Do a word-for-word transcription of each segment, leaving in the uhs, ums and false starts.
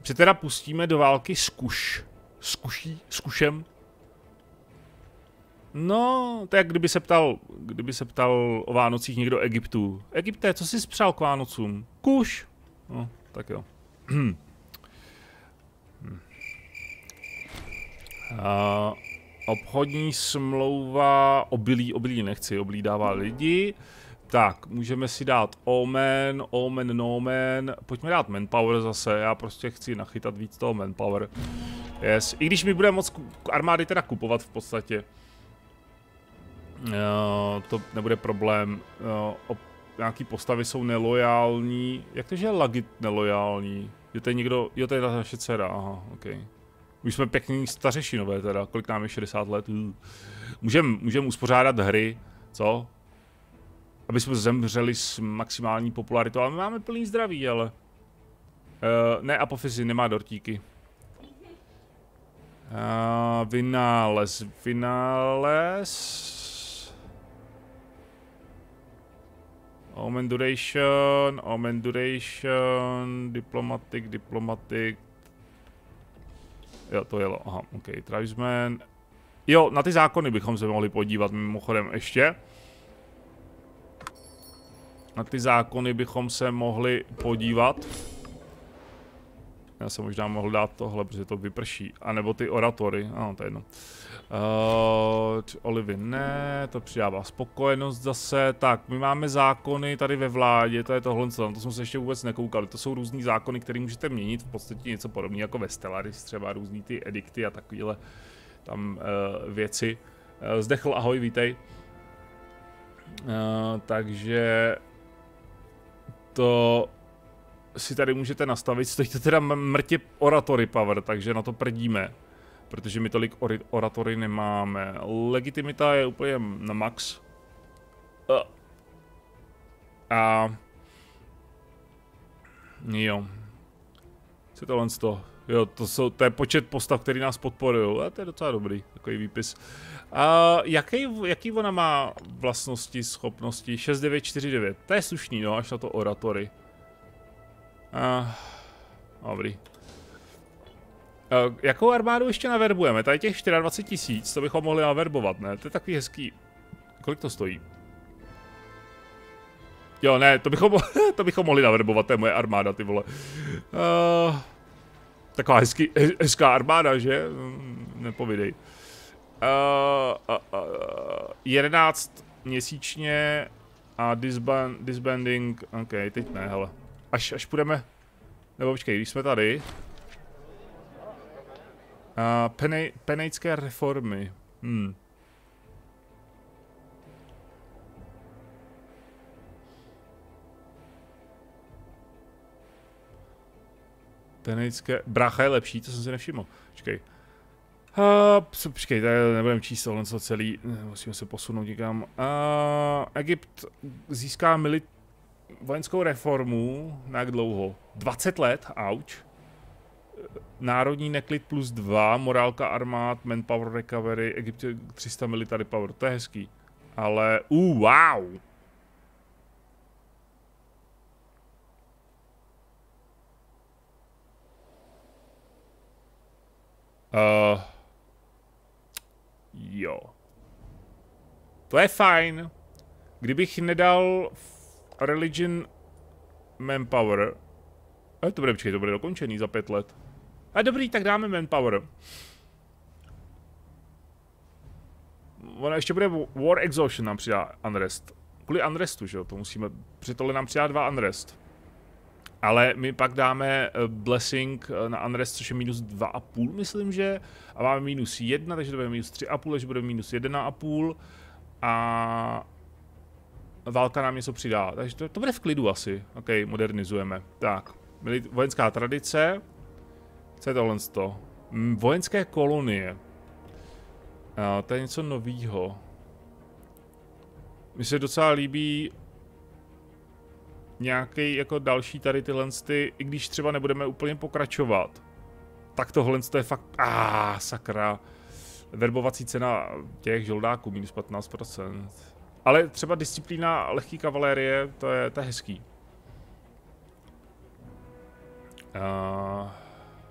Že teda pustíme do války s Kuš. S Kuší, s Kušem. No, to je jak kdyby se ptal, kdyby se ptal o Vánocích někdo Egyptu. Egypte, co jsi spřál k Vánocům? Kuš. No, tak jo. hm. Uh, obchodní smlouva, obilí, obilí nechci, obilí dává lidi. Tak, můžeme si dát Omen, Omen, Nomen, pojďme dát Manpower zase, já prostě chci nachytat víc toho Manpower. Yes, i když mi bude moc armády teda kupovat v podstatě. Uh, to nebude problém, uh, nějaký postavy jsou nelojální, jak to, že je Lagit nelojální? Jo, to je někdo, jo, to je naše dcera, aha, ok. Už jsme pěkný stařešinové teda, kolik nám je šedesát let. Můžeme můžem uspořádat hry, co? Aby jsme zemřeli s maximální popularitou, ale my máme plný zdraví, ale... Uh, ne, Apofysy, nemá dortíky. Uh, vynález, vynález... Omen duration, omen duration, diplomatic, diplomatic... Jo, to jelo, aha, ok, tribesman. Jo, na ty zákony bychom se mohli podívat mimochodem ještě. Na ty zákony bychom se mohli podívat. Já jsem možná mohl dát tohle, protože to vyprší. A nebo ty oratory, ano, to je jedno. Uh, Olivy ne, to přidává spokojenost zase. Tak, my máme zákony tady ve vládě, to je tohle, to jsme se ještě vůbec nekoukali. To jsou různý zákony, které můžete měnit, v podstatě něco podobného jako ve Stellaris, třeba různý ty edikty a takovéhle tam uh, věci. Uh, zdechl, ahoj, vítej. Uh, takže to si tady můžete nastavit, stojí to teda mrtě oratory power, takže na to prdíme. Protože my tolik oratory nemáme. Legitimita je úplně na max. A... Jo. Co tohle z toho? Jo, to, jsou, to je počet postav, který nás podporují. A to je docela dobrý, takový výpis. A jaký, jaký ona má vlastnosti, schopnosti? šest devět čtyři devět. To je slušný, no, až na to oratory. A... Dobrý. Uh, jakou armádu ještě naverbujeme? Tady těch dvacet čtyři tisíc, to bychom mohli naverbovat, ne? To je takový hezký. Kolik to stojí? Jo, ne, to bychom, to bychom mohli naverbovat, to je moje armáda, ty vole. Uh, taková hezký, hezká armáda, že? Nepovídej. Uh, uh, uh, jedenáct měsíčně a disband, disbanding, ok, teď ne, hele. Až, až půjdeme, nebo počkej, když jsme tady. Uh, Penej, penejské reformy. Hmm. Penejské... Brácha je lepší, to jsem si nevšiml. Počkej. Uh, počkej, tady nebudeme číst tohle co celý. Musíme se posunout někam. Uh, Egypt získá milit... vojenskou reformu. Na jak dlouho? dvacet let, auč. Národní neklid plus dva, morálka armád, manpower recovery, Egypt tři sta military power, to je hezký. Ale, uh, wow! Uh, jo. To je fajn. Kdybych nedal religion manpower, ale to bude, počkej, to bude dokončený za pět let. A dobrý, tak dáme manpower. Ono ještě bude war exhaustion nám přidá unrest. Kvůli unrestu, že jo, to musíme, při tohle nám přidá dva unrest. Ale my pak dáme blessing na unrest, což je minus dva a půl, myslím, že. A máme minus jedna, takže to bude minus tři a půl, takže bude minus jedna a půl. A válka nám něco přidá, takže to, to bude v klidu asi. Ok, modernizujeme. Tak, vojenská tradice. Co je tohle z toho? Vojenské kolonie. A, to je něco novýho. Mně se docela líbí nějaký jako další tady tyhle ty, i když třeba nebudeme úplně pokračovat. Tak tohle je fakt, ah, sakra. Verbovací cena těch žoldáků, minus patnáct procent. Ale třeba disciplína lehký kavalérie, to je, to je hezký. Uh,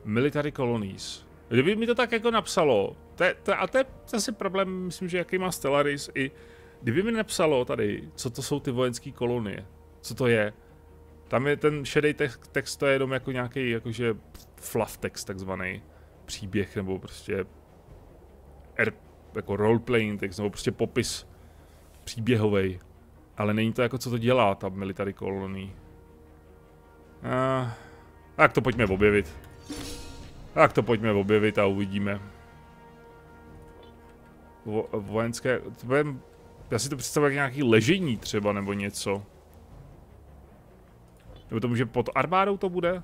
Military colonies. Kdyby mi to tak jako napsalo, to je, to, a to je zase problém, myslím, že jaký má Stellaris i... Kdyby mi napsalo tady, co to jsou ty vojenské kolonie, co to je, tam je ten šedý text, text to je jenom jako nějaký jakože fluff text takzvaný, příběh nebo prostě R, jako roleplaying text nebo prostě popis příběhovej, ale není to jako co to dělá ta military colony. A, tak to pojďme objevit. Tak to pojďme objevit a uvidíme. Vo, vojenské, to bude, já si to představuji jak nějaký ležení třeba nebo něco. Nebo to může pod armádou to bude?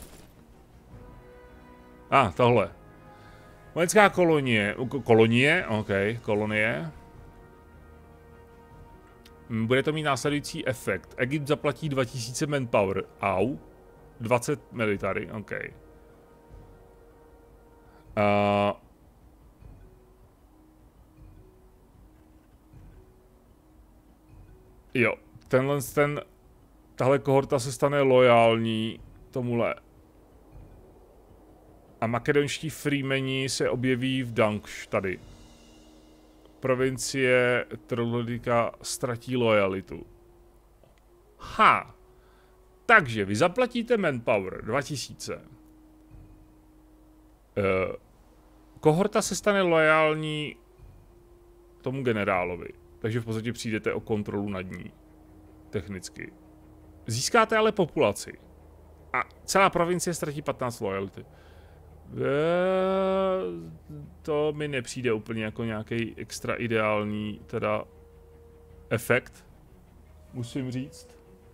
A, ah, tohle. Vojenská kolonie, kolonie, ok, kolonie. Bude to mít následující efekt. Egypt zaplatí dva tisíce manpower, au. dvacet military, ok. Uh, jo, tenhle ten, tahle kohorta se stane lojální tomuhle. A makedonští freemeni se objeví v Dankš tady. Provincie Trolodika ztratí lojalitu. Ha! Takže vy zaplatíte manpower dva tisíce. Uh, kohorta se stane lojální tomu generálovi. Takže v podstatě přijdete o kontrolu nad ní. Technicky. Získáte ale populaci. A celá provincie ztratí patnáct lojality. To mi nepřijde úplně jako nějaký extra ideální teda efekt, musím říct.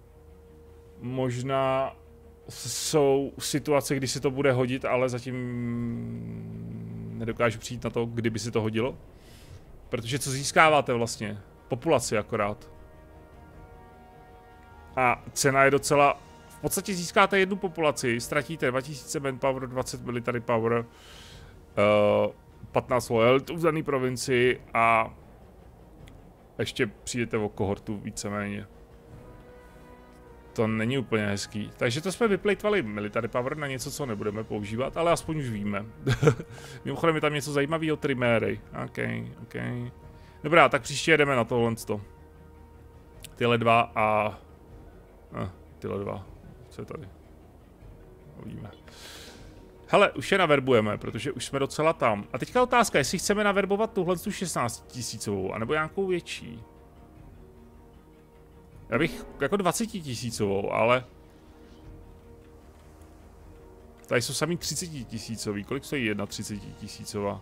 Možná jsou situace, kdy se to bude hodit, ale zatím nedokážu přijít na to, kdyby se to hodilo. Protože co získáváte vlastně? Populaci akorát. A cena je docela... V podstatě získáte jednu populaci, ztratíte dva tisíce manpower, dvacet military power, uh, patnáct loyalty v dané provincii a ještě přijdete o kohortu víceméně. To není úplně hezký. Takže to jsme vyplejtvali military power na něco, co nebudeme používat, ale aspoň už víme. Mimochodem je tam něco zajímavého, triméry. OK, OK. Dobrá, tak příště jedeme na tohle. Tyhle dva a... Eh, tyhle dva. Co je tady? Uvidíme. Hele, už je naverbujeme, protože už jsme docela tam. A teďka otázka, jestli chceme naverbovat tuhle tu šestnáctitisícovou, anebo nějakou větší. Já bych jako dvacetitisícovou, ale... Tady jsou sami třicetitisícový. Kolik stojí jedna třicetitisícová?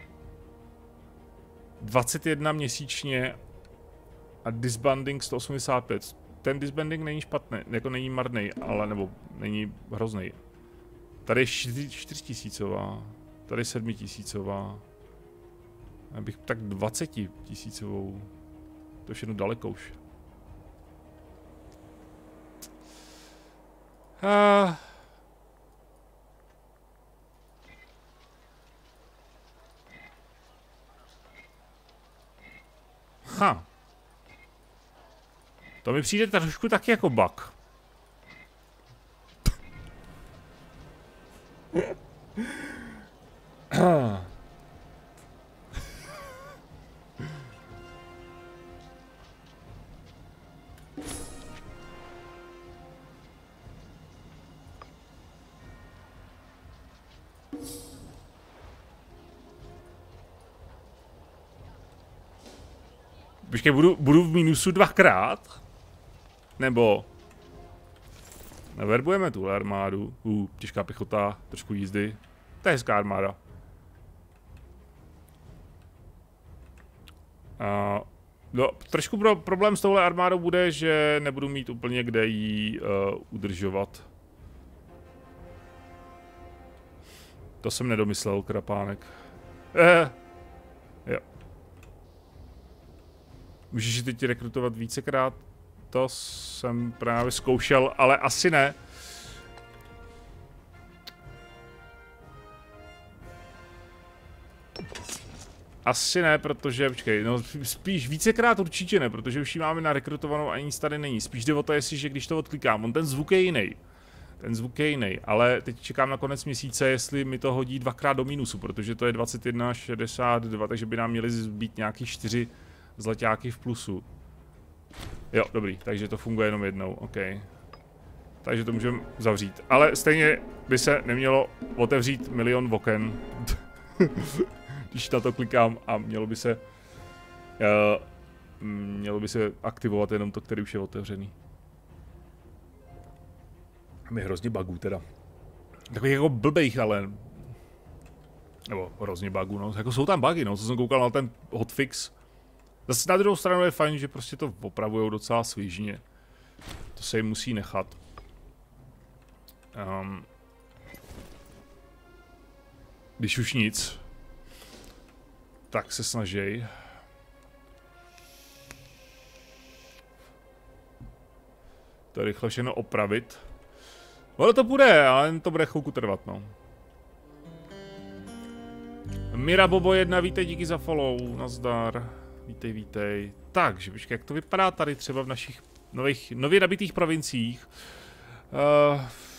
dvacet jedna měsíčně a disbanding sto osmdesát pět. Ten disbanding není špatný, jako není marný, ale nebo není hrozný. Tady je čtyřtisícová, tady sedmitisícová. Já bych tak dvacetitisícovou. To je všechno daleko už. Uh. Ha. To mi přijde trošku taky jako bug. Počkej, budu, budu v minusu dvakrát? Nebo... Naverbujeme tuhle armádu. Uh, těžká pěchota, trošku jízdy. To je hezká armáda. Uh, no, trošku pro, problém s touhle armádou bude, že nebudu mít úplně kde ji uh, udržovat. To jsem nedomyslel, krapánek. Eh, jo. Můžeš teď rekrutovat vícekrát? To jsem právě zkoušel, ale asi ne. Asi ne, protože, počkej, no spíš vícekrát určitě ne, protože už ji máme narekrutovanou a nic tady není. Spíš jde o to, jestli, že když to odklikám, on ten zvuk je jiný. Ten zvuk je jiný, ale teď čekám na konec měsíce, jestli mi to hodí dvakrát do mínusu, protože to je dvacet jedna šedesát dva, takže by nám měly být nějaký čtyři zlaťáky v plusu. Jo, dobrý, takže to funguje jenom jednou, OK. Takže to můžeme zavřít, ale stejně by se nemělo otevřít milion oken, když na to klikám a mělo by se, uh, mělo by se aktivovat jenom to, který už je otevřený. Je hrozně bugů teda. Takových jako blbejch, ale... Nebo hrozně bugů, no. Jako jsou tam bugy, no. Co jsem koukal na ten hotfix. Zase na druhou stranu je fajn, že prostě to opravujou docela svižně. To se jim musí nechat. Um, když už nic, tak se snažej. To rychle všechno opravit. Ono to bude, ale to bude chvilku trvat, no. Mira Bobo jedna, vítej, díky za follow, nazdar. Vítej, vítej. Takže, počkej, jak to vypadá tady třeba v našich nových, nově nabitých provinciích. Uh,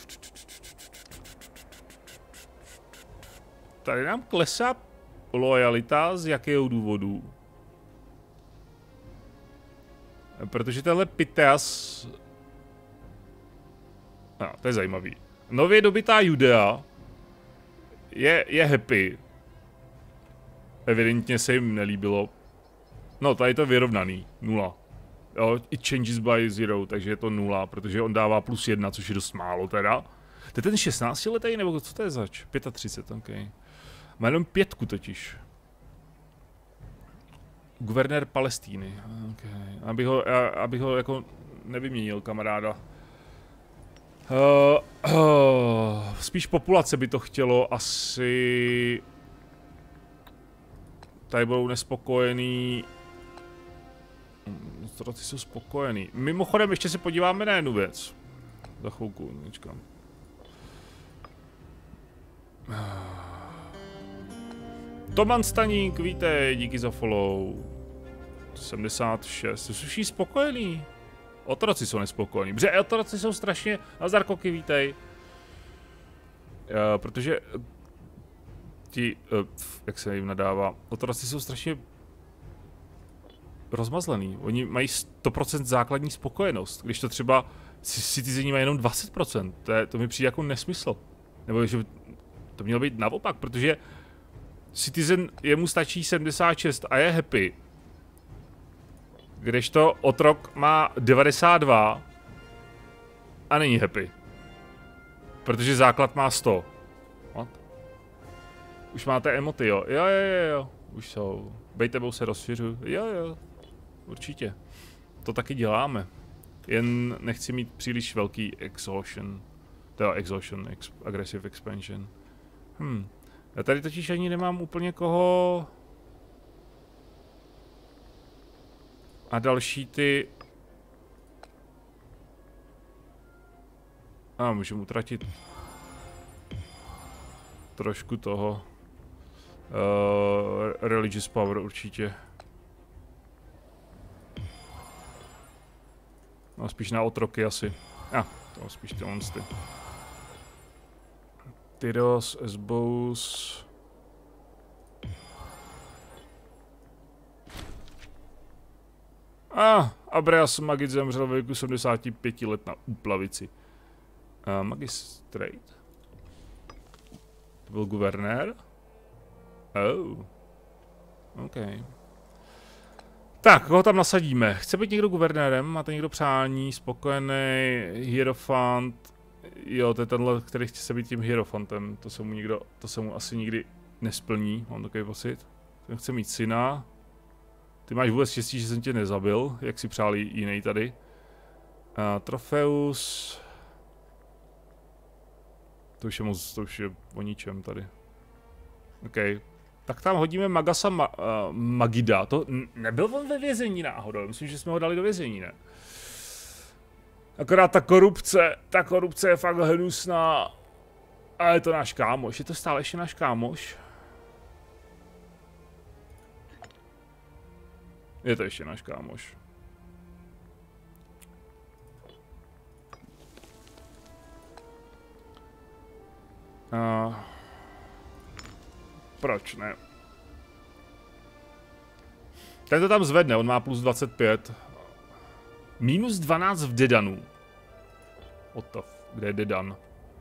tady nám klesá lojalita, z jakého důvodu? Protože tenhle Piteas... No, to je zajímavý. Nově dobytá Judea je, je happy. Evidentně se jim nelíbilo. No, tady je to vyrovnaný. Nula. Jo, it changes by zero, takže je to nula, protože on dává plus jedna, což je dost málo teda. To je ten šestnáctiletý, nebo co to je zač? třicet pět, ok. Má jenom pětku totiž. Guvernér Palestíny. Okay. Abych ho, abych ho jako nevyměnil, kamaráda. Uh, uh, spíš populace by to chtělo asi. Tady budou nespokojený. Ty jsou spokojený. Mimochodem ještě se podíváme na jednu věc. Za chvilku, nečkám. Toman Staník, vítej, díky za follow. sedmdesát šest, jsou všichni spokojený. Otroci jsou nespokojení, protože otroci jsou strašně... Nazdar Koky, vítej. Uh, protože... Ti, uh, jak se jim nadává, otroci jsou strašně... rozmazlený. Oni mají sto procent základní spokojenost, když to třeba Citizeni mají jenom dvacet procent. To, je, to mi přijde jako nesmysl. Nebo že to mělo být naopak, protože Citizen, jemu stačí sedmdesát šest a je happy. Kdežto otrok má devadesát dva a není happy. Protože základ má sto. What? Už máte emoty, jo? Jo, jo, jo, jo. Už jsou. Bej tebou se rozšiřuju. Jo, jo. Určitě. To taky děláme. Jen nechci mít příliš velký exhaustion. Teda exhaustion, ex aggressive expansion. Hm. Já tady totiž ani nemám úplně koho... A další ty... A můžu utratit... trošku toho... Uh, religious power určitě. No spíš na otroky asi. A, ah, to spíš ty monsty. Tyros, Esbous... A, ah, Abreas Magid zemřel ve věku sedmdesáti pěti let na úplavici. Uh, Magistrate? To byl guvernér? Oh. OK. Tak, koho tam nasadíme? Chce být někdo guvernérem? Máte někdo přání? Spokojený? Hierofant? Jo, to je tenhle, který chce být tím hierofantem. To se mu nikdo, to se mu asi nikdy nesplní, mám takový pocit. Ten chce mít syna. Ty máš vůbec štěstí, že jsem tě nezabil, jak si přál jiný tady. Uh, Trofeus. To už je moc, to už je o ničem tady. OK. Tak tam hodíme Magasa Ma uh, Magida. To nebyl on ve vězení náhodou, myslím, že jsme ho dali do vězení, ne? Akorát ta korupce, ta korupce je fakt hnusná. A je to náš kámoš, je to stále ještě náš kámoš? Je to ještě náš kámoš. Uh, proč ne? Ten to tam zvedne, on má plus dvacet pět. Minus dvanáct v Dedanu. Otav, kde je Dedan?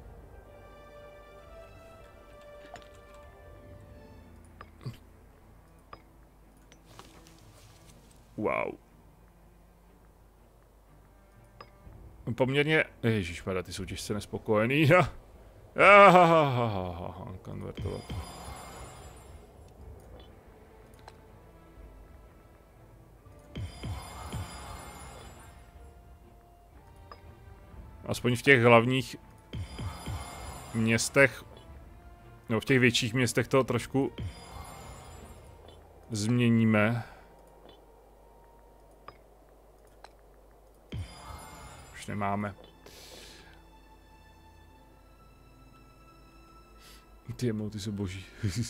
Wow. Poměrně... Ježišmarja, ty jsou těžce nespokojený. Konvertovat. Aspoň v těch hlavních městech, no v těch větších městech to trošku změníme. Už nemáme. Ty emoty jsou boží.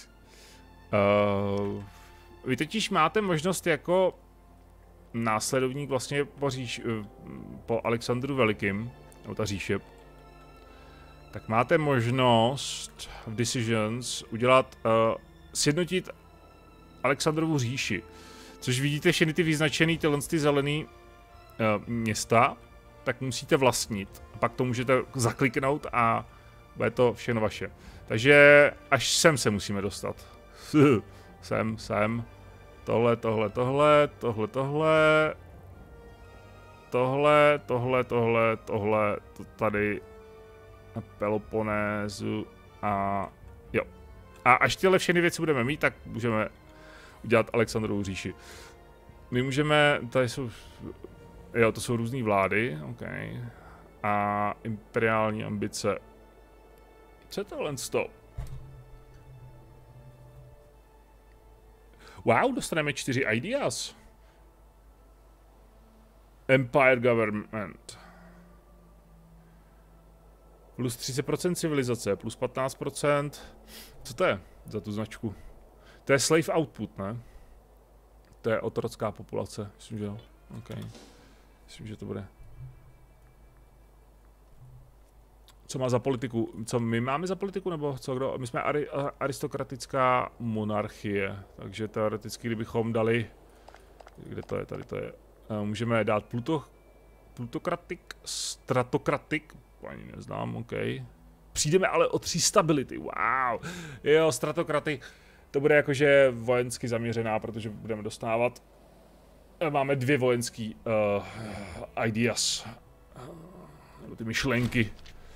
uh, vy totiž máte možnost jako následovník vlastně po, říš, po Alexandru Velikým, nebo ta říše, tak máte možnost v Decisions udělat, uh, sjednotit Alexandrovu říši. Což vidíte všechny ty vyznačený tyhle ty zelený uh, města, tak musíte vlastnit. A pak to můžete zakliknout a bude to všechno vaše. Takže až sem se musíme dostat. sem, sem. Tohle, tohle, tohle, tohle, tohle. Tohle, tohle, tohle, tohle, to tady. Peloponézu a jo. A až tyhle všechny věci budeme mít, tak můžeme udělat Alexandrovu říši. My můžeme, tady jsou, jo, to jsou různé vlády, ok. A imperiální ambice. Co je tohle sto? Wow, dostaneme čtyři ideas. Empire Government. Plus třicet procent civilizace, plus patnáct procent. Co to je za tu značku? To je slave output, ne? To je otrocká populace, myslím, že jo. OK. Myslím, že to bude. Co má za politiku? Co my máme za politiku, nebo co kdo? My jsme ari aristokratická monarchie, takže teoreticky, kdybychom dali... Kde to je? Tady to je. Můžeme dát pluto... plutokratik, stratokratik, ani neznám, OK. Přijdeme ale o tři stability, wow. Jo, stratokraty, to bude jakože vojensky zaměřená, protože budeme dostávat. Máme dvě vojenský uh, ideas. Nebo ty myšlenky.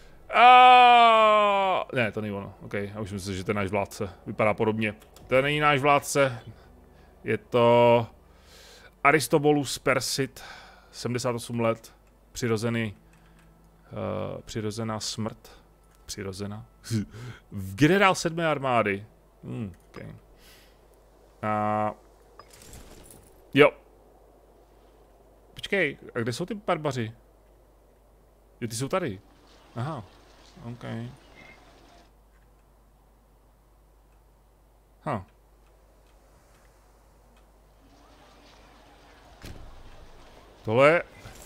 A ne, to není ono, OK, já už myslím, že to je náš vládce, vypadá podobně. To není náš vládce, je to Aristobulus Persit, sedmdesát osm let, přirozený, uh, přirozená smrt, přirozená, generál sedmé armády, hmm, OK. A jo. Počkej, a kde jsou ty barbaři? Jo, ty jsou tady. Aha, OK. Huh. Tohle...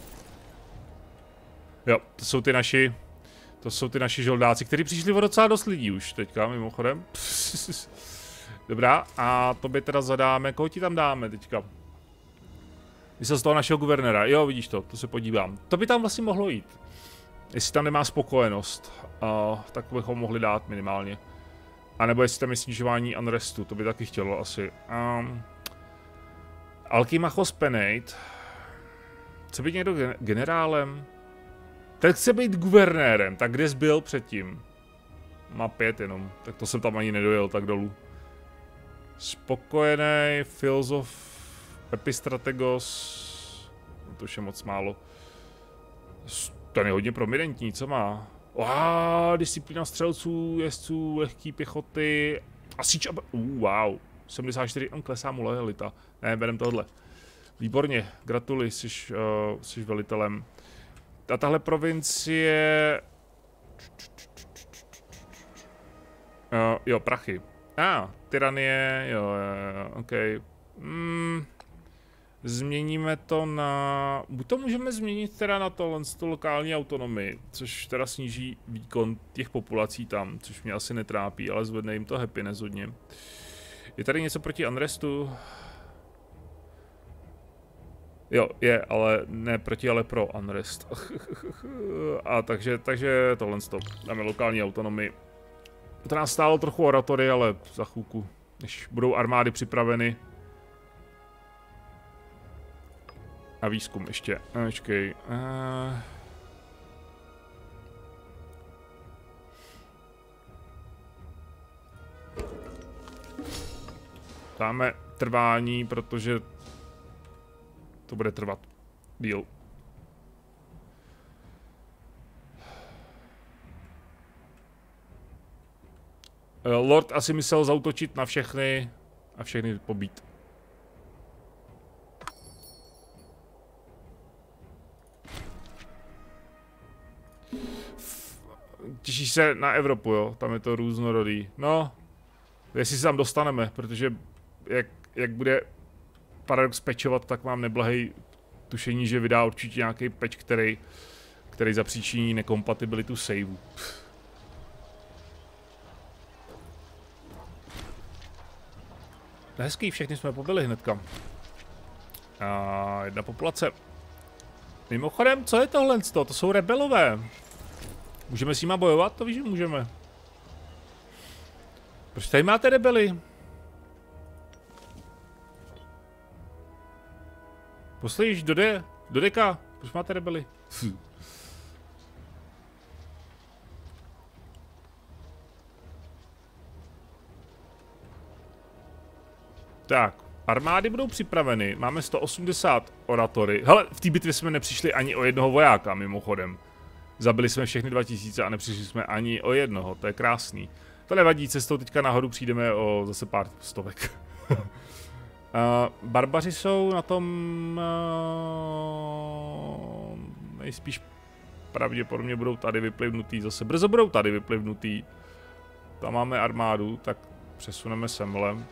Jo, to jsou ty naši... To jsou ty naši žoldáci, kteří přišli o docela dost lidí už teďka, mimochodem. Dobrá, a to by teda zadáme, koho ti tam dáme teďka? Myslel z toho našeho guvernéra, jo, vidíš to, to se podívám. To by tam vlastně mohlo jít. Jestli tam nemá spokojenost, uh, tak bychom mohli dát minimálně. A nebo jestli tam je snižování unrestu, to by taky chtělo asi. Um, Alkymachos Penate. Chce být někdo generálem? Ten chce být guvernérem, tak kde jsi byl předtím? Má pět jenom, tak to jsem tam ani nedojel tak dolů. Spokojený, filozof, epistrategos, no to už je moc málo. Ten je hodně prominentní, co má? Wow, disciplína střelců, jezdců, lehký pěchoty, a síč a... Uh, wow, sedmdesát čtyři, on klesá mu lojalita. Ne, berem tohle. Výborně, gratuluji, jsi, uh, jsi velitelem. A tahle provincie... Uh, jo, prachy. A, ah, tyranie, jo, jo, jo, ok. Mm. Změníme to na... Buď to můžeme změnit teda na tohle tu lokální autonomii, což teda sníží výkon těch populací tam, což mě asi netrápí, ale zvedne jim to happiness hodně. Je tady něco proti Unrestu? Jo, je, ale ne proti, ale pro Unrest. A takže, takže tohle stop. Dáme lokální autonomii. To nás stálo trochu oratory, ale za chvilku, než budou armády připraveny. A výzkum ještě. Počkej. Uh... Dáme trvání, protože to bude trvat díl. Lord asi myslel zaútočit na všechny a všechny pobít. Těšíš se na Evropu, jo? Tam je to různorodý. No, jestli se tam dostaneme, protože jak, jak bude Paradox pečovat, tak mám neblahej tušení, že vydá určitě nějaký patch, který, který zapříčiní nekompatibilitu saveu. Hezký, všechny jsme pobili hnedka. A jedna populace. Mimochodem, co je tohle? To jsou rebelové. Můžeme s nima bojovat? To víš, že můžeme. Proč tady máte rebely? Poslíš do D, do deka. Proč máte rebely? Tak, armády budou připraveny. Máme sto osmdesát oratory. Hele, v té bitvě jsme nepřišli ani o jednoho vojáka, mimochodem. Zabili jsme všechny dva tisíce a nepřišli jsme ani o jednoho, to je krásný. To nevadí, cestou teďka nahoru přijdeme o zase pár stovek. uh, barbaři jsou na tom uh, nejspíš pravděpodobně budou tady vyplivnutý, zase brzo budou tady vyplivnutý. Tam máme armádu, tak přesuneme semlem.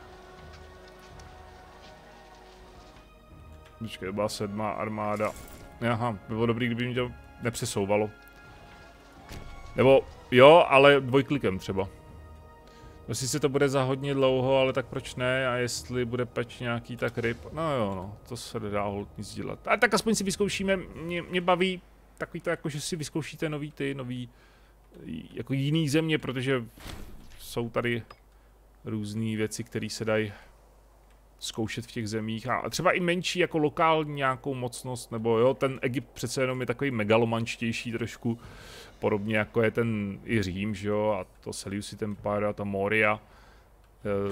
Počkej, byla sedmá armáda. Aha, bylo dobrý, kdyby mě to nepřesouvalo. Nebo jo, ale dvojklikem třeba. No sice to bude za hodně dlouho, ale tak proč ne? A jestli bude peč nějaký, tak ryb. No jo, no, to se nedá holt nic dělat. A tak aspoň si vyzkoušíme, mě, mě baví takový to, jako že si vyzkoušíte nový ty, nový, jako jiný země, protože jsou tady různé věci, které se dají zkoušet v těch zemích a třeba i menší jako lokální nějakou mocnost, nebo jo, ten Egypt přece jenom je takový megalomančtější trošku, podobně jako je ten i Řím, že jo, a to Seleucid Empire a ta Moria. E,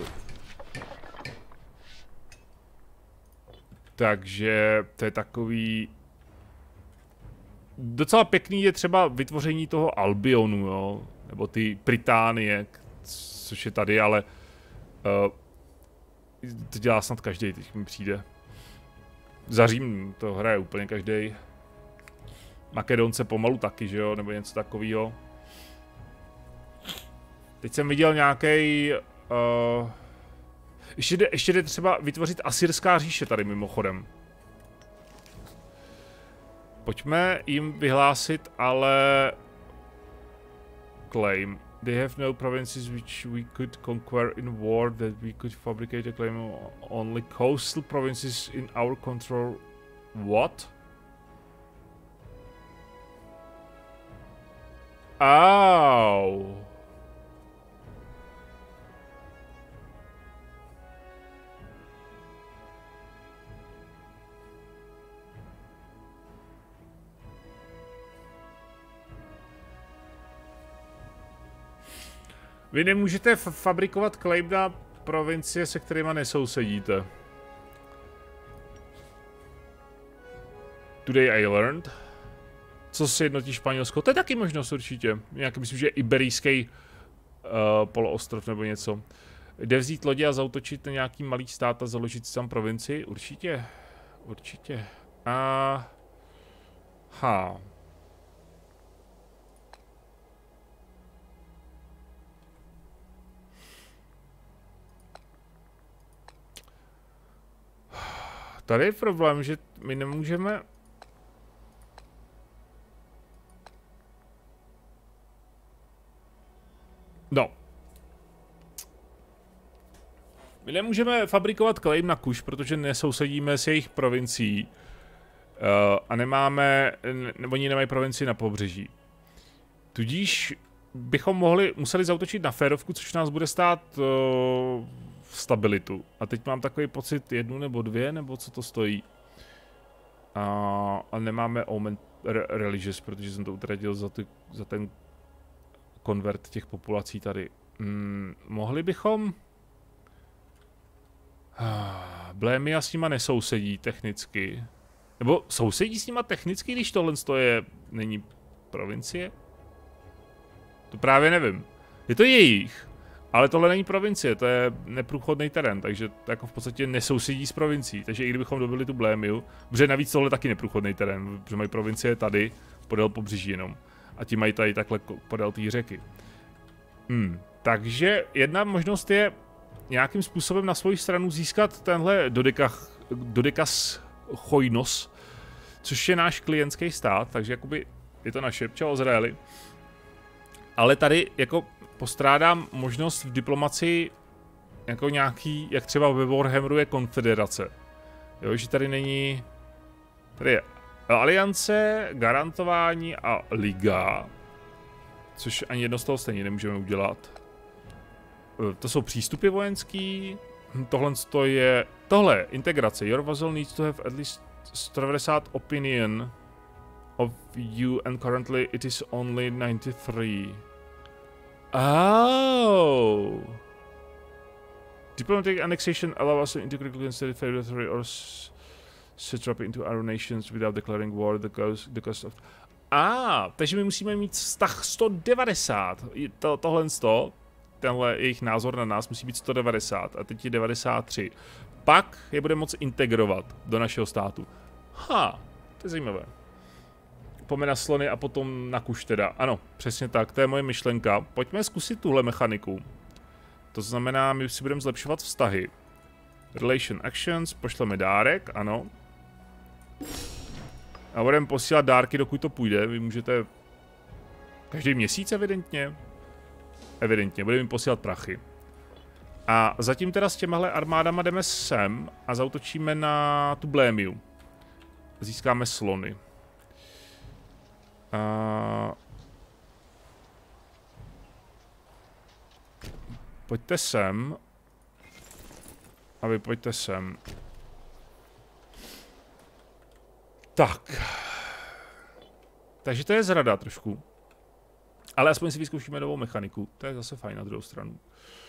takže to je takový docela pěkný je třeba vytvoření toho Albionu, jo, nebo ty Británie, což je tady, ale uh, to dělá snad každý, teď mi přijde. Za Řím to hraje úplně každý. Makedonce pomalu taky, že jo, nebo něco takového. Teď jsem viděl nějaký. Uh, ještě, jde, ještě jde třeba vytvořit Asyrská říše tady mimochodem. Pojďme jim vyhlásit, ale claim. They have no provinces which we could conquer in war that we could fabricate a claim only coastal provinces in our control. What? Ow. Vy nemůžete fabrikovat claim na provincie, se kterýma nesousedíte. Today I learned. Co se jednotí Španělsko? To je taky možnost určitě. Nějaký, myslím, že iberijský uh, poloostrov nebo něco. Jde vzít lodě a zautočit na nějaký malý stát a založit si tam provincii? Určitě. Určitě. A... Ha. tady je problém, že my nemůžeme... No. My nemůžeme fabrikovat claim na Kuš, protože nesousedíme s jejich provincií. Uh, a nemáme, nebo oni nemají provincii na pobřeží. Tudíž bychom mohli, museli zaútočit na férovku, což nás bude stát uh, stabilitu. A teď mám takový pocit jednu nebo dvě, nebo co to stojí. A, a nemáme Omen re, Religious, protože jsem to utratil za, ty, za ten konvert těch populací tady. Hmm, mohli bychom... Blémia s nima nesousedí technicky. Nebo sousedí s nima technicky, když tohle je, není provincie? To právě nevím. Je to jejich, ale tohle není provincie, to je neprůchodný terén, takže to jako v podstatě nesousedí s provincií. Takže i kdybychom dobili tu Blémiu, protože navíc tohle je taky neprůchodný terén, protože mají provincie tady, podél pobřeží jenom. A ti mají tady takhle podél té řeky. Hmm. Takže jedna možnost je nějakým způsobem na svou stranu získat tenhle dodekach, dodekas chojnos, což je náš klientský stát, takže jakoby je to naše, čau Izraeli. Ale tady jako postrádám možnost v diplomacii jako nějaký, jak třeba ve Warhammeru je konfederace. Jo, že tady není, tady je aliance, garantování a liga, což ani jedno z toho stejně nemůžeme udělat. To jsou přístupy vojenský, tohle je, tohle integrace, your vassal needs to have at least sto devadesát opinion of you and currently it is only ninety-three. Oh. Diplomatic annexation allows us to integrate against the territory or satrapy into our nations without declaring war. The cost, the cost of... Ah, takže my musíme mít vztah sto devadesát. To, tohle sto, tenhle jejich názor na nás musí být sto devadesát a teď je devadesát tři. Pak je bude moci integrovat do našeho státu. Ha, to je zajímavé. Pojďme na slony a potom na Kuš teda. Ano, přesně tak, to je moje myšlenka. Pojďme zkusit tuhle mechaniku. To znamená, my si budeme zlepšovat vztahy. Relation actions, pošleme dárek, ano. A budeme posílat dárky, dokud to půjde. Vy můžete... Každý měsíc evidentně? Evidentně, budeme jim posílat prachy. A zatím teda s těmahle armádama jdeme sem a zautočíme na tu Blémiu. Získáme slony. A... Pojďte sem. A vy pojďte sem. Tak. Takže to je zrada trošku. Ale aspoň si vyzkoušíme novou mechaniku. To je zase fajn na druhou stranu.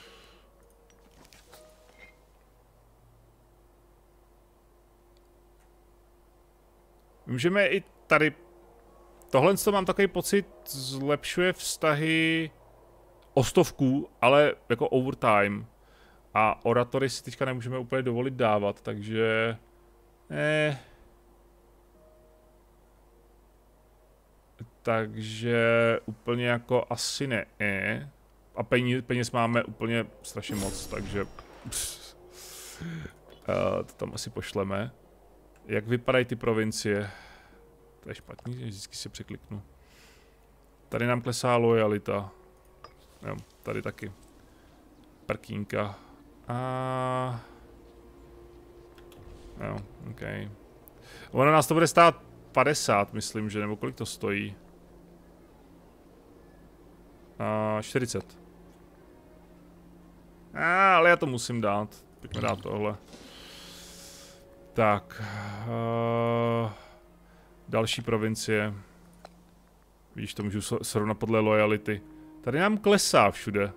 Můžeme i tady... Tohle to mám takový pocit, zlepšuje vztahy o stovku, ale jako overtime. A oratory si teďka nemůžeme úplně dovolit dávat, takže... Eh... Takže úplně jako asi ne. Eh. A peníz, peněz máme úplně strašně moc, takže... uh, to tam asi pošleme. Jak vypadají ty provincie? To je špatný, vždycky si překliknu. Tady nám klesá lojalita. Jo, tady taky. Prkínka. A... Jo, ok. Ono nás to bude stát padesát, myslím, že, nebo kolik to stojí? A čtyřicet. A, ale já to musím dát. Pojďme dát tohle. Tak. Uh, další provincie. Vidíš, to můžu srovnat podle lojality. Tady nám klesá všude.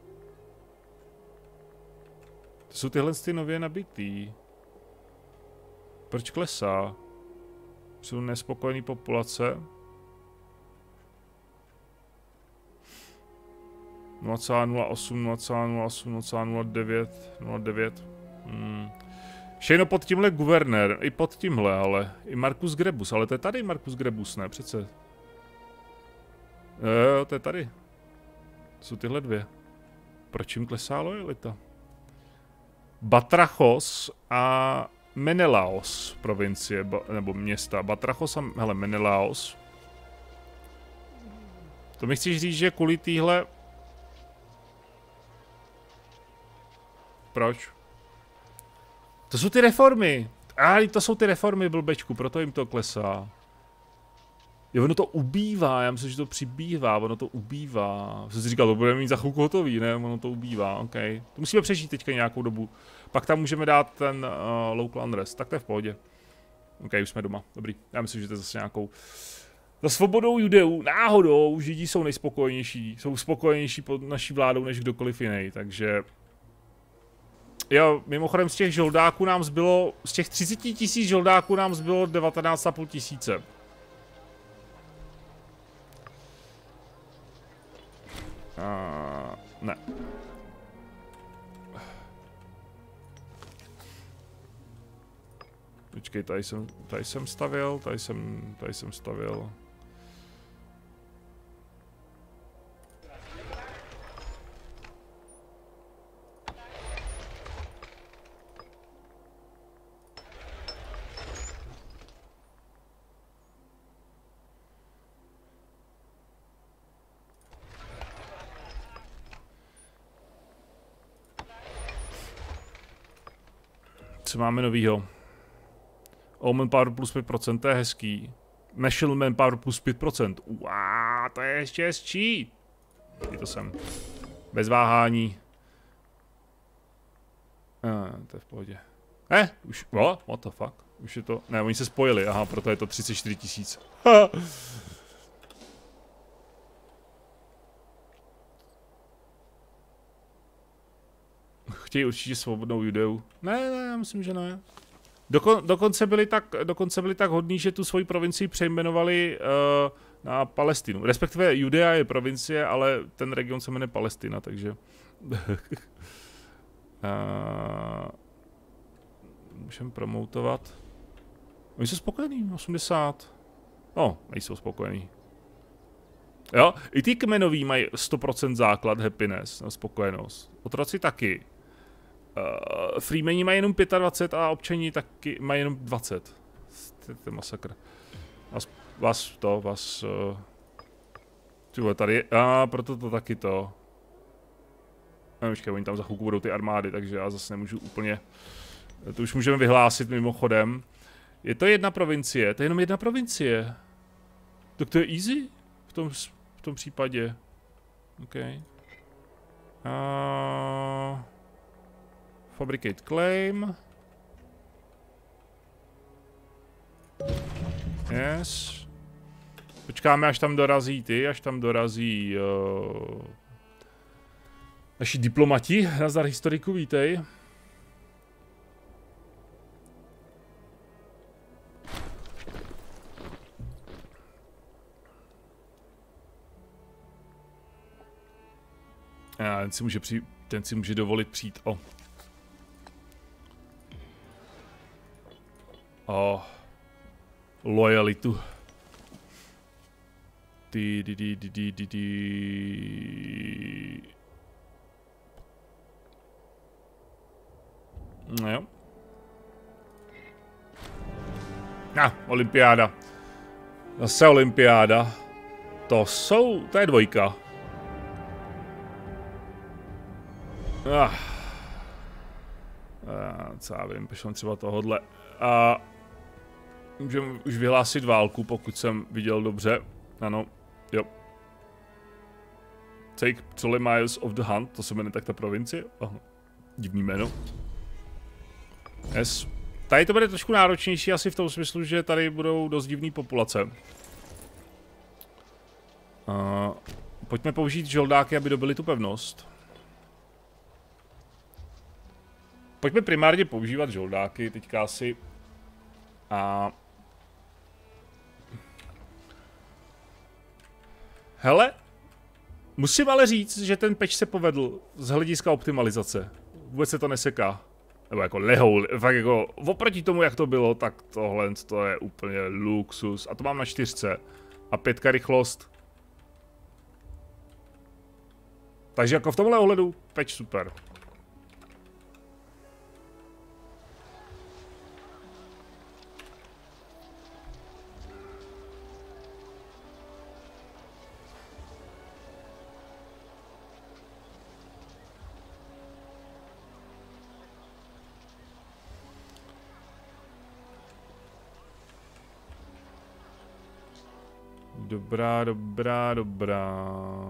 To jsou tyhle ty nově nabitý. Proč klesá? Jsou nespokojený populace. nula celá nula osm, nula celá nula osm, nula celá nula devět, nula devět. Hmm. Všechno pod tímhle guvernér, i pod tímhle, ale i Marcus Grebus, ale to je tady Marcus Grebus, ne přece. Jo, jo, to je tady. To jsou tyhle dvě. Proč jim klesá lojalita? Batrachos a Menelaos provincie, ba, nebo města. Batrachos a, hele, Menelaos. To mi chceš říct, že kvůli týhle... Proč? To jsou ty reformy. A to jsou ty reformy, blbečku, proto jim to klesá. Jo, ono to ubývá, já myslím, že to přibývá, ono to ubývá. Jsem si říkal, to budeme mít za chvilku hotový, ne? Ono to ubývá, ok. To musíme přežít teďka nějakou dobu. Pak tam můžeme dát ten uh, local unrest, tak to je v pohodě. Ok, už jsme doma, dobrý. Já myslím, že to je zase nějakou... Za svobodou Judeů, náhodou, Židí jsou nejspokojenější. Jsou spokojenější pod naší vládou než kdokoliv jiný, takže... Jo, mimochodem z těch žoldáků nám zbylo, z těch třicet tisíc žoldáků nám zbylo devatenáct a půl tisíce. Uh, ne. Počkej, tady jsem, tady jsem stavěl, tady jsem, tady jsem stavěl. Co máme novýho? Omen Power plus pět procent, to je hezký. Machine Power plus pět procent. Uá, to je ještě hezčí. Je to sem. Bez váhání. Ah, to je v pohodě. Eh, už, what? What the fuck? Už je to, ne, oni se spojili, aha, proto je to třicet čtyři tisíc. Chtějí určitě svobodnou Judeu. Ne, ne, já myslím, že ne. Dokon, dokonce, byli tak, dokonce byli tak hodní, že tu svoji provincii přejmenovali uh, na Palestinu. Respektive Judea je provincie, ale ten region se jmenuje Palestina, takže... uh, můžeme promoutovat. Oni jsou spokojení, osmdesát. No, nejsou spokojení. Jo, i ty kmenoví mají sto procent základ happiness, no, spokojenost. Otroci taky. Uh, Freemani mají jenom dvacet pět a občani taky mají jenom dvacet. To je masakr. Vás, vás to, vás... Uh, tyhle tady, a uh, proto to taky to. No, počkej, oni tam za chvilku budou ty armády, takže já zase nemůžu úplně... To už můžeme vyhlásit mimochodem. Je to jedna provincie, to je jenom jedna provincie. Tak to je easy v tom, v tom případě. OK. Uh, fabricate claim. Yes. Počkáme, až tam dorazí ty, až tam dorazí uh, naši diplomati. Nazdar historiku, vítej. A ten si může přijít, ten si může dovolit přijít o. O. Lojalitu. Ty, ty, ty, ty, ty, ty, ty. No jo. A, olympiáda. Zase olympiáda. To jsou, to je dvojka. Ah. Ah, co já vím, pošlem třeba tohodle. A můžeme už vyhlásit válku, pokud jsem viděl dobře. Ano, jo. Take Trolley Miles of the Hunt, to se jmenuje tak ta provincie. Aha. Divný jméno. Yes. Tady to bude trošku náročnější asi v tom smyslu, že tady budou dost divný populace. Uh, pojďme použít žoldáky, aby dobili tu pevnost. Pojďme primárně používat žoldáky teďka asi. A... Hele, musím ale říct, že ten patch se povedl z hlediska optimalizace. Vůbec se to neseká. Nebo jako lehou, fakt jako oproti tomu, jak to bylo, tak tohle to je úplně luxus. A to mám na čtyřce. A pětka rychlost. Takže jako v tomhle ohledu patch super. Dobrá, dobrá, dobrá.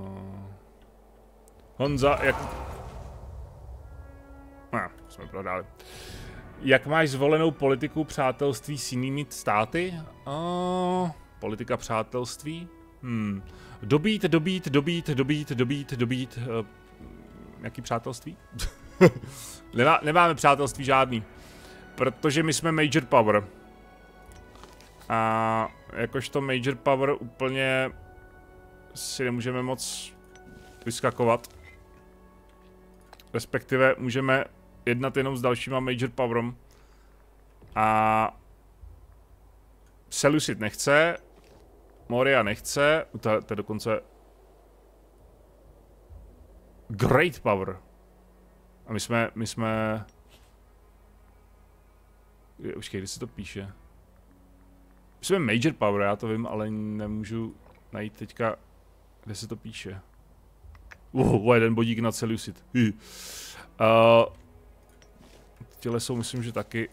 Honza, jak... No, jsme prohráli. Jak máš zvolenou politiku přátelství s jinými státy? O, politika přátelství? Hmm. Dobít, dobít, dobít, dobít, dobít, dobít. Uh, jaký přátelství? Nemá, nemáme přátelství žádný. Protože my jsme Major Power. A jakožto Major Power úplně si nemůžeme moc vyskakovat. Respektive můžeme jednat jenom s dalšíma Major Powerem. A Seleucid nechce, Moria nechce, to, to je dokonce Great Power. A my jsme, my jsme... Počkej, kde se to píše? My jsme Major Power, já to vím, ale nemůžu najít teďka, kde se to píše. Uh, jeden bodík na Seleucid. Uh, Těle jsou, myslím, že taky...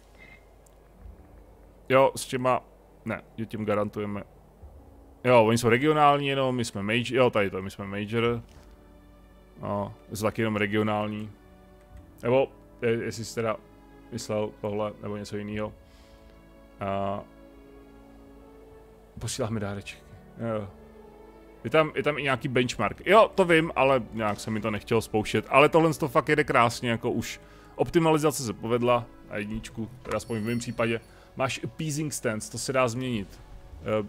Jo, s těma... Ne, že tím garantujeme. Jo, oni jsou regionální jenom, my jsme major... Jo, tady to, my jsme major. No, jsou taky jenom regionální. Nebo, jestli jsi teda myslel tohle, nebo něco jiného. Uh, posíláme dárečky. Jo. Je tam, je tam i nějaký benchmark. Jo, to vím, ale nějak se mi to nechtělo spouštět. Ale tohle to fakt jede krásně, jako už. Optimalizace se povedla na jedničku, teda aspoň v mém případě. Máš appeasing stance, to se dá změnit. Uh,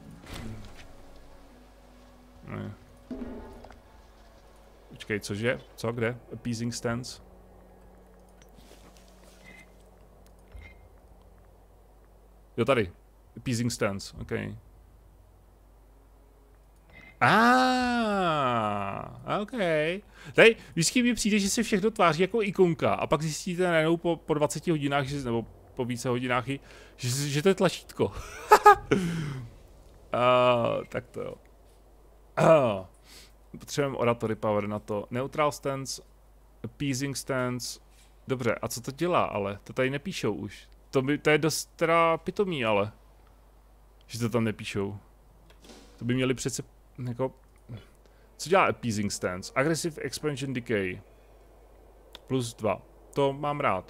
ne. Počkej, cože? Co, kde? Appeasing stance? Jo, tady. Appeasing stance, ok. Ah, ok. Tady vždycky mi přijde, že se všechno tváří jako ikonka a pak zjistíte najednou po, po dvaceti hodinách, že, nebo po více hodinách, že, že to je tlačítko. uh, tak to jo. Uh, potřebujeme oratory power na to. Neutral stance, appeasing stance. Dobře, a co to dělá ale? To tady nepíšou už. To, by, to je dost teda pitomý ale. Že to tam nepíšou. To by měli přece jako... Co dělá appeasing stance? Aggressive expansion decay. Plus dva. To mám rád.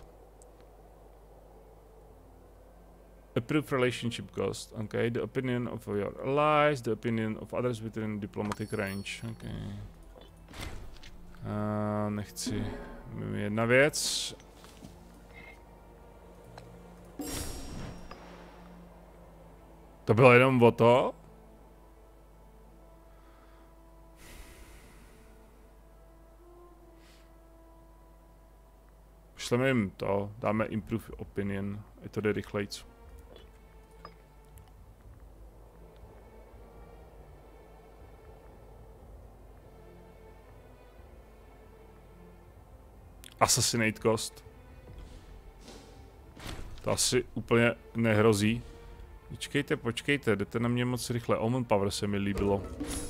Approved relationship cost. Okay. The opinion of your allies. The opinion of others within diplomatic range. Okay. Uh, nechci. Jedna věc. To bylo jenom o to? Pošleme jim to, dáme improve opinion, je to jde rychlejc. Assassinate cost. To asi úplně nehrozí. Počkejte, počkejte, jdete na mě moc rychle. Omen Power se mi líbilo.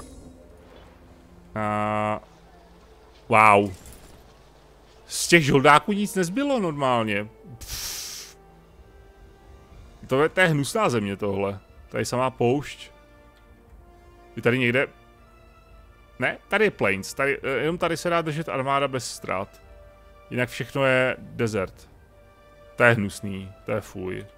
A... Wow. Z těch žoldáků nic nezbylo normálně. Pff. To je, to je hnusná země tohle. Tady samá poušť. Je tady někde... Ne, tady je plains. Tady, jenom tady se dá držet armáda bez ztrát. Jinak všechno je desert. To je hnusný, to je fuj.